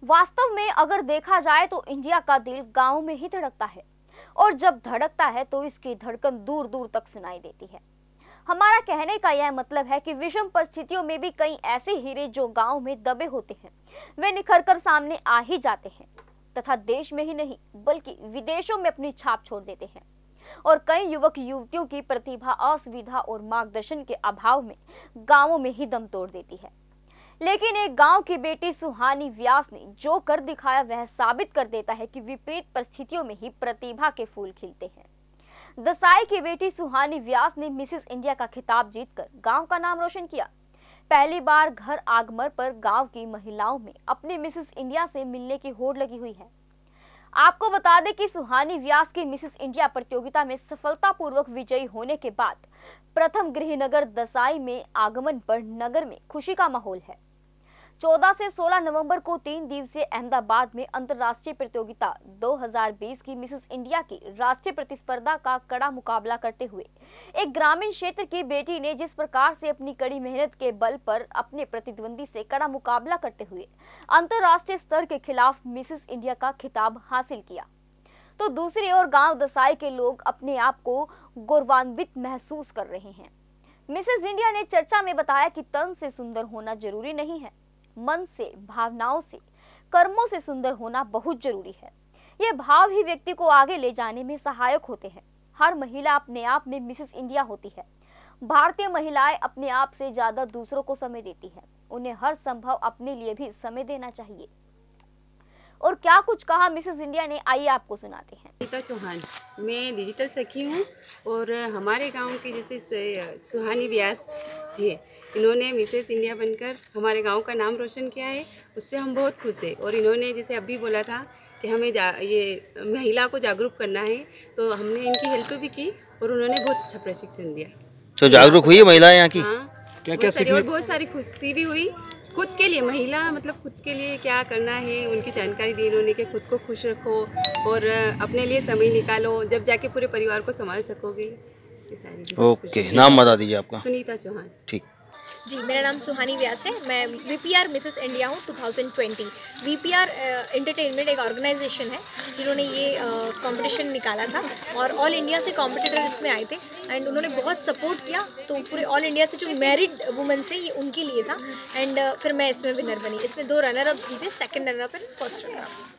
वास्तव में अगर देखा जाए तो इंडिया का दिल गाँव में ही धड़कता है और जब धड़कता है तो इसकी धड़कन दूर दूर तक सुनाई देती है। हमारा कहने का यह मतलब है कि विषम परिस्थितियों में भी कई ऐसे हीरे जो गांव में दबे होते हैं वे निखरकर सामने आ ही जाते हैं तथा देश में ही नहीं बल्कि विदेशों में अपनी छाप छोड़ देते हैं। और कई युवक युवतियों की प्रतिभा असुविधा और मार्गदर्शन के अभाव में गांवों में ही दम तोड़ देती है। लेकिन एक गांव की बेटी सुहानी व्यास ने जो कर दिखाया वह साबित कर देता है कि विपरीत परिस्थितियों में ही प्रतिभा के फूल खिलते हैं। दसाई की बेटी सुहानी व्यास ने मिसेस इंडिया का खिताब जीतकर गांव का नाम रोशन किया। पहली बार घर आगमन पर गांव की महिलाओं में अपने मिसेस इंडिया से मिलने की होड़ लगी हुई है। आपको बता दें कि सुहानी व्यास की मिसेस इंडिया प्रतियोगिता में सफलतापूर्वक विजयी होने के बाद प्रथम गृहनगर दसाई में आगमन पर नगर में खुशी का माहौल है। 14 से 16 नवंबर को 3 दिवसीय अहमदाबाद में अंतर्राष्ट्रीय प्रतियोगिता 2020 की मिसेस इंडिया की राष्ट्रीय प्रतिस्पर्धा का कड़ा मुकाबला करते हुए एक ग्रामीण क्षेत्र की बेटी ने जिस प्रकार से अपनी कड़ी मेहनत के बल पर अपने प्रतिद्वंदी से कड़ा मुकाबला करते हुए अंतर्राष्ट्रीय स्तर के खिलाफ मिसेस इंडिया का खिताब हासिल किया, तो दूसरी ओर गांव दसाई के लोग अपने आप को गौरवान्वित महसूस कर रहे हैं। मिसेस इंडिया ने चर्चा में बताया कि तन से सुंदर होना जरूरी नहीं है, मन से, भावनाओं से, कर्मों से सुंदर होना बहुत जरूरी है। ये भाव ही व्यक्ति को आगे ले जाने में सहायक होते हैं। हर महिला अपने आप में मिसेस इंडिया होती है। भारतीय महिलाएं अपने आप से ज्यादा दूसरों को समय देती हैं। उन्हें हर संभव अपने लिए भी समय देना चाहिए। और क्या कुछ कहा मिसेस इंडिया ने, आइए आपको सुनाते हैं। सुनीता चौहान, मैं डिजिटल सखी हूँ और हमारे गांव की जैसे सुहानी व्यास है, इन्होंने मिसेस इंडिया बनकर हमारे गांव का नाम रोशन किया है, उससे हम बहुत खुश हैं। और इन्होंने जैसे अभी बोला था कि हमें ये महिला को जागरूक करना है, तो हमने इनकी हेल्प भी की और उन्होंने बहुत अच्छा प्रशिक्षण दिया। तो जागरूक हुई है महिला यहाँ की? हाँ, क्या और बहुत सारी खुशी भी हुई। खुद के लिए महिला मतलब खुद के लिए क्या करना है उनकी जानकारी दी इन्होंने कि खुद को खुश रखो और अपने लिए समय निकालो, जब जाके पूरे परिवार को संभाल सकोगे। ये सारी ओके, नाम बता दीजिए आपका। सुनीता चौहान। ठीक जी, मेरा नाम सुहानी व्यास है। मैं वीपीआर मिसेस इंडिया हूँ 2020। वीपीआर एंटरटेनमेंट एक ऑर्गेनाइजेशन है जिन्होंने ये कंपटीशन निकाला था और ऑल इंडिया से कॉम्पिटिटर इसमें आए थे एंड उन्होंने बहुत सपोर्ट किया। तो पूरे ऑल इंडिया से जो मैरिड वुमेन्स है ये उनके लिए था एंड फिर मैं इसमें विनर बनी। इसमें 2 रनर अप्स भी थे, second runner up and first runner up.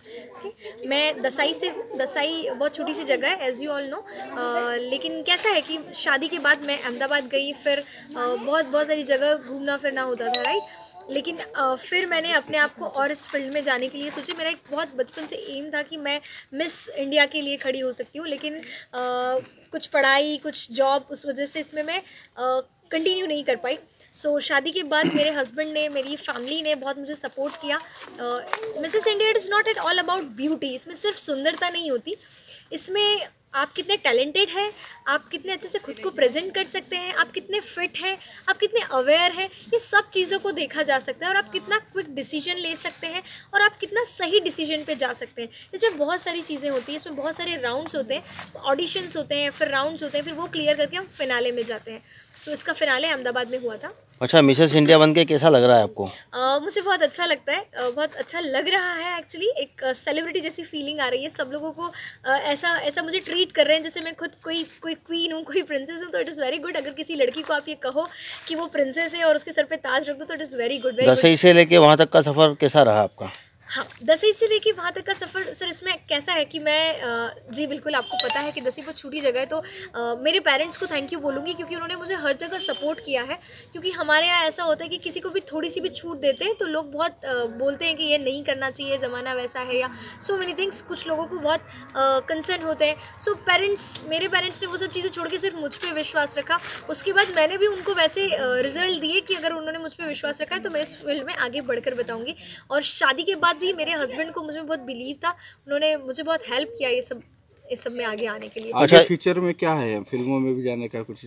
मैं दसाई से हूँ। दसाई बहुत छोटी सी जगह है एज यू ऑल नो, लेकिन कैसा है कि शादी के बाद मैं अहमदाबाद गई, फिर बहुत सारी जगह घूमना फिरना होता था, राइट। लेकिन फिर मैंने अपने आप को और इस फील्ड में जाने के लिए सोचे। मेरा एक बहुत बचपन से एम था कि मैं मिस इंडिया के लिए खड़ी हो सकती हूँ, लेकिन कुछ पढ़ाई कुछ जॉब उस वजह से इसमें मैं कंटिन्यू नहीं कर पाई। सो शादी के बाद मेरे हस्बैंड ने, मेरी फैमिली ने बहुत मुझे सपोर्ट किया। Mrs India is not at all about beauty. इसमें सिर्फ सुंदरता नहीं होती, इसमें आप कितने टैलेंटेड हैं, आप कितने अच्छे से खुद को प्रेजेंट कर सकते हैं, आप कितने फिट हैं, आप कितने अवेयर हैं, ये सब चीज़ों को देखा जा सकता है। और आप कितना क्विक डिसीजन ले सकते हैं और आप कितना सही डिसीजन पे जा सकते हैं। इसमें बहुत सारी चीज़ें होती हैं, इसमें बहुत सारे राउंड्स होते हैं, ऑडिशंस होते हैं, फिर राउंड्स होते हैं, फिर वो क्लियर करके हम फिनाले में जाते हैं। सो इसका फिनाले अहमदाबाद में हुआ था। अच्छा, मिसेस इंडिया बनके कैसा लग रहा है आपको? मुझे बहुत अच्छा लगता है, बहुत अच्छा लग रहा है एक्चुअली। एक सेलिब्रिटी जैसी फीलिंग आ रही है। सब लोगों को ऐसा मुझे ट्रीट कर रहे हैं जैसे मैं खुद कोई क्वीन हूँ, कोई प्रिंसेस हूँ। तो इट इज़ वेरी गुड। अगर किसी लड़की को आप ये कहो कि वो प्रिंसेस है और उसके सर पे ताज रख दो तो it is very good. Dasai से लेके वहाँ तक का सफ़र कैसा रहा आपका? हाँ, दसई से लेके वहाँ तक का सफ़र सर, इसमें कैसा है कि मैं जी बिल्कुल आपको पता है कि दसई बहुत छोटी जगह है, तो मेरे पेरेंट्स को थैंक यू बोलूँगी क्योंकि उन्होंने मुझे हर जगह सपोर्ट किया है। क्योंकि हमारे यहाँ ऐसा होता है कि किसी को भी थोड़ी सी भी छूट देते हैं तो लोग बहुत बोलते हैं कि ये नहीं करना चाहिए, ज़माना वैसा है, या सो मेनी थिंग्स। कुछ लोगों को बहुत कंसर्न होते हैं। सो मेरे पेरेंट्स ने वो सब चीज़ें छोड़ के सिर्फ मुझ पर विश्वास रखा। उसके बाद मैंने भी उनको वैसे रिजल्ट दिए कि अगर उन्होंने मुझ पर विश्वास रखा है तो मैं इस फील्ड में आगे बढ़कर बताऊँगी। और शादी के बाद भी मेरे हस्बैंड को मुझे बहुत बिलीव था, उन्होंने मुझे बहुत हेल्प किया ये सब इस सब में आगे आने के लिए। अच्छा, फ्यूचर में क्या है, फिल्मों में भी जाने का कुछ?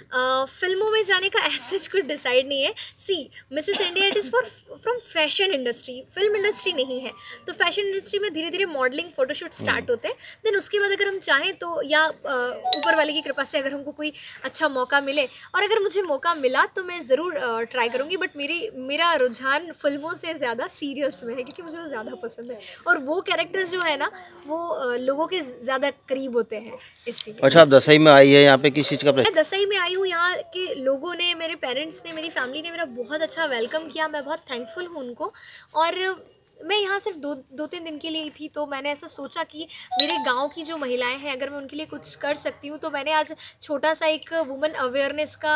फिल्मों में जाने का ऐसा कुछ डिसाइड नहीं है। See Mrs India it is from fashion industry, film industry नहीं है। तो फैशन इंडस्ट्री में धीरे धीरे मॉडलिंग फोटोशूट स्टार्ट होते हैं, देन उसके बाद अगर हम चाहें तो या ऊपर वाले की कृपा से अगर हमको कोई अच्छा मौका मिले, और अगर मुझे मौका मिला तो मैं ज़रूर ट्राई करूँगी। बट मेरा रुझान फिल्मों से ज़्यादा सीरियल्स में है, क्योंकि मुझे वो ज़्यादा पसंद है और वो कैरेक्टर्स जो है ना वो लोगों के ज़्यादा करीब होते हैं इसलिए। अच्छा, आप दसई में आई है, यहाँ पे किस चीज़ का मैं दसई में आई हूँ। यहाँ के लोगों ने, मेरे पेरेंट्स ने, मेरी फैमिली ने मेरा बहुत अच्छा वेलकम किया। मैं बहुत थैंकफुल हूँ उनको। और मैं यहाँ सिर्फ दो तीन दिन के लिए ही थी, तो मैंने ऐसा सोचा कि मेरे गांव की जो महिलाएं हैं अगर मैं उनके लिए कुछ कर सकती हूँ, तो मैंने आज छोटा सा एक वुमेन अवेयरनेस का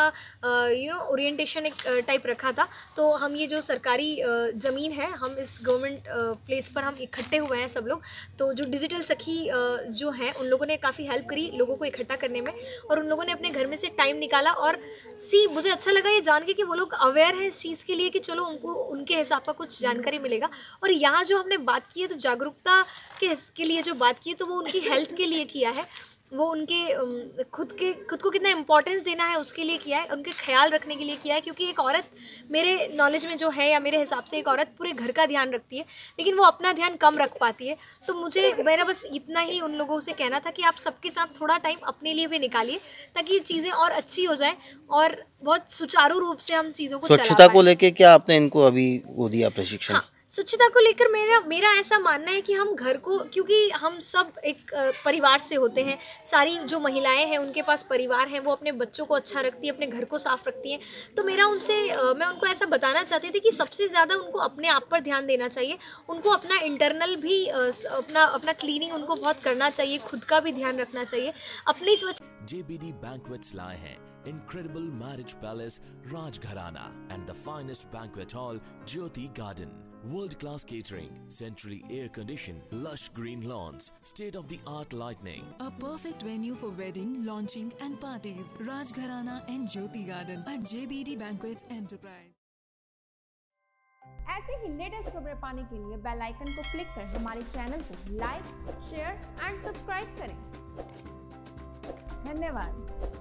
ओरिएंटेशन एक टाइप रखा था। तो हम ये जो सरकारी ज़मीन है, हम इस गवर्नमेंट प्लेस पर हम इकट्ठे हुए हैं सब लोग। तो जो डिजिटल सखी जो हैं उन लोगों ने काफ़ी हेल्प करी लोगों को इकट्ठा करने में, और उन लोगों ने अपने घर में से टाइम निकाला। और मुझे अच्छा लगा ये जान के कि वो लोग अवेयर हैं इस चीज़ के लिए कि चलो उनको उनके हिसाब का कुछ जानकारी मिलेगा। और यहाँ जो हमने बात की है, तो जागरूकता के लिए जो बात की है, तो वो उनकी हेल्थ के लिए किया है, वो उनके खुद को कितना इम्पोर्टेंस देना है उसके लिए किया है, उनके ख्याल रखने के लिए किया है। क्योंकि एक औरत मेरे नॉलेज में जो है, या मेरे हिसाब से एक औरत पूरे घर का ध्यान रखती है, लेकिन वो अपना ध्यान कम रख पाती है। तो मेरा बस इतना ही उन लोगों से कहना था कि आप सबके साथ थोड़ा टाइम अपने लिए भी निकालिए, ताकि चीज़ें और अच्छी हो जाएं और बहुत सुचारू रूप से हम चीज़ों को स्वच्छता को लेके क्या आपने इनको अभी वो दिया प्रशिक्षण? हाँ, स्वच्छता को लेकर मेरा ऐसा मानना है कि हम घर को, क्योंकि हम सब एक परिवार से होते हैं, सारी जो महिलाएं हैं उनके पास परिवार हैं, वो अपने बच्चों को अच्छा रखती है, अपने घर को साफ रखती हैं। तो मैं उनको ऐसा बताना चाहती थी कि सबसे ज़्यादा उनको अपने आप पर ध्यान देना चाहिए, उनको अपना इंटरनल भी अपना क्लीनिंग उनको बहुत करना चाहिए, खुद का भी ध्यान रखना चाहिए, अपनी स्वच्छ। JBD Banquets लाए हैं incredible marriage palace Rajgharana and the finest banquet hall Jyoti Garden. World-class catering, centrally air-conditioned, lush green lawns, state-of-the-art lighting. A perfect venue for wedding, launching and parties. Rajgharana and Jyoti Garden at JBD Banquets Enterprise. ऐसे ही latest खबरें पाने के लिए bell icon को click कर हमारे channel को like, share and subscribe करें। धन्यवाद।